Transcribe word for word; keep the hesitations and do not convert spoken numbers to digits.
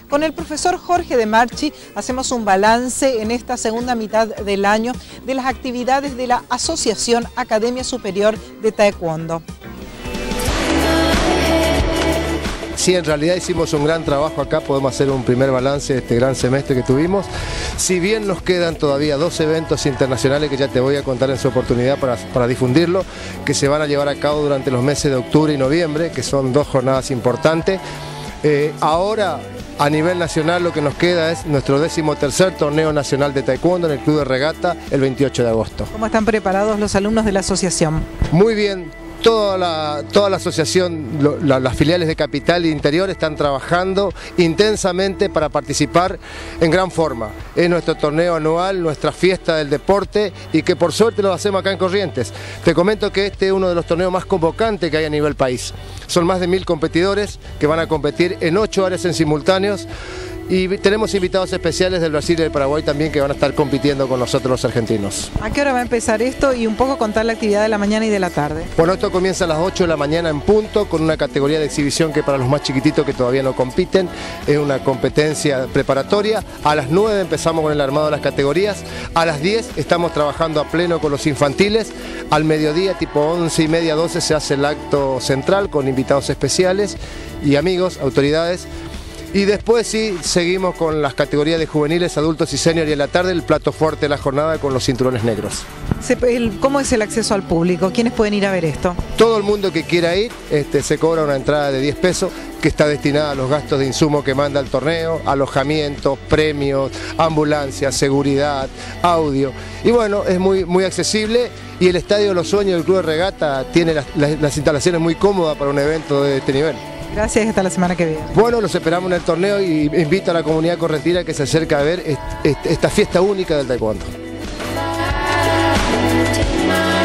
Con el profesor Jorge de Marchi hacemos un balance en esta segunda mitad del año de las actividades de la Asociación Academia Superior de Taekwondo. Sí, en realidad hicimos un gran trabajo acá, podemos hacer un primer balance de este gran semestre que tuvimos. Si bien nos quedan todavía dos eventos internacionales que ya te voy a contar en su oportunidad para, para difundirlo, que se van a llevar a cabo durante los meses de octubre y noviembre, que son dos jornadas importantes. Eh, ahora, a nivel nacional, lo que nos queda es nuestro décimo tercer torneo nacional de taekwondo en el Club de Regata el veintiocho de agosto. ¿Cómo están preparados los alumnos de la asociación? Muy bien. Toda la, toda la asociación, lo, la, las filiales de Capital e Interior están trabajando intensamente para participar en gran forma. Es nuestro torneo anual, nuestra fiesta del deporte y que por suerte lo hacemos acá en Corrientes. Te comento que este es uno de los torneos más convocantes que hay a nivel país. Son más de mil competidores que van a competir en ocho áreas en simultáneos. Y tenemos invitados especiales del Brasil y del Paraguay también que van a estar compitiendo con nosotros los argentinos. ¿A qué hora va a empezar esto y un poco contar la actividad de la mañana y de la tarde? Bueno, esto comienza a las ocho de la mañana en punto con una categoría de exhibición que para los más chiquititos que todavía no compiten es una competencia preparatoria. A las nueve empezamos con el armado de las categorías. A las diez estamos trabajando a pleno con los infantiles. Al mediodía, tipo once y media, doce, se hace el acto central con invitados especiales y amigos, autoridades. Y después sí, seguimos con las categorías de juveniles, adultos y senior y en la tarde el plato fuerte de la jornada con los cinturones negros. ¿Cómo es el acceso al público? ¿Quiénes pueden ir a ver esto? Todo el mundo que quiera ir, este, se cobra una entrada de diez pesos que está destinada a los gastos de insumo que manda el torneo, alojamientos, premios, ambulancia, seguridad, audio. Y bueno, es muy, muy accesible y el Estadio de los Sueños del Club de Regata tiene las, las, las instalaciones muy cómodas para un evento de este nivel. Gracias y hasta la semana que viene. Bueno, los esperamos en el torneo y invito a la comunidad correntina que se acerque a ver esta fiesta única del taekwondo.